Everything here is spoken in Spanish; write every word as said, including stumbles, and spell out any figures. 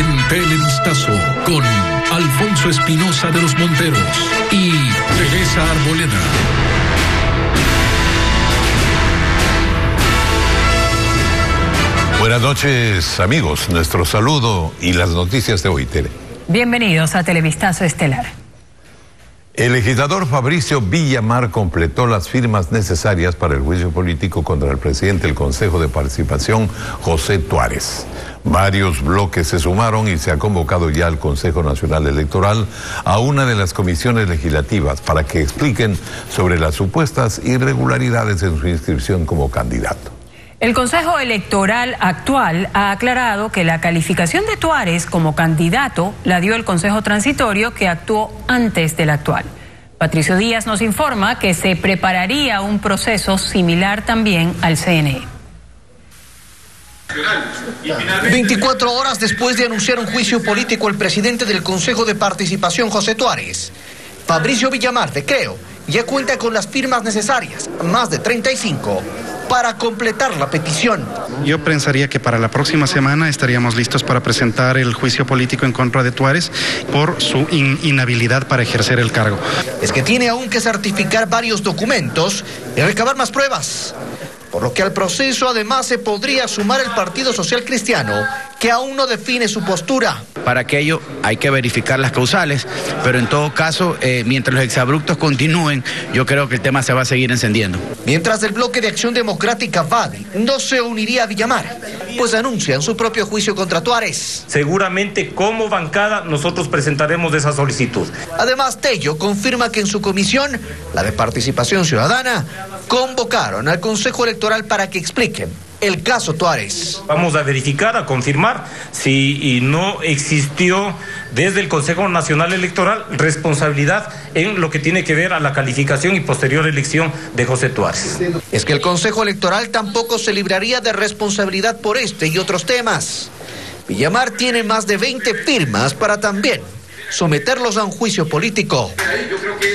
en Televistazo con Alfonso Espinosa de los Monteros y Teresa Arboleda. Buenas noches, amigos. Nuestro saludo y las noticias de hoy, Tere. Bienvenidos a Televistazo Estelar. El legislador Fabricio Villamar completó las firmas necesarias para el juicio político contra el presidente del Consejo de Participación, José Tuárez. Varios bloques se sumaron y se ha convocado ya al Consejo Nacional Electoral a una de las comisiones legislativas para que expliquen sobre las supuestas irregularidades en su inscripción como candidato. El Consejo Electoral actual ha aclarado que la calificación de Tuárez como candidato la dio el Consejo Transitorio que actuó antes del actual. Patricio Díaz nos informa que se prepararía un proceso similar también al C N E. veinticuatro horas después de anunciar un juicio político al presidente del Consejo de Participación, José Tuárez, Fabricio Villamar de Creo ya cuenta con las firmas necesarias, más de treinta y cinco, para completar la petición. Yo pensaría que para la próxima semana estaríamos listos para presentar el juicio político en contra de Tuárez por su in inhabilidad para ejercer el cargo. Es que tiene aún que certificar varios documentos y recabar más pruebas, por lo que al proceso además se podría sumar el Partido Social Cristiano, que aún no define su postura. Para aquello hay que verificar las causales, pero en todo caso, eh, mientras los exabruptos continúen, yo creo que el tema se va a seguir encendiendo. Mientras el bloque de Acción Democrática V A D I no se uniría a Villamar, pues anuncian su propio juicio contra Tuárez. Seguramente como bancada nosotros presentaremos esa solicitud. Además, Tello confirma que en su comisión, la de Participación Ciudadana, convocaron al Consejo Electoral para que expliquen el caso Tuárez. Vamos a verificar, a confirmar si no existió desde el Consejo Nacional Electoral responsabilidad en lo que tiene que ver a la calificación y posterior elección de José Tuárez. Es que el Consejo Electoral tampoco se libraría de responsabilidad por este y otros temas. Villamar tiene más de veinte firmas para también someterlos a un juicio político.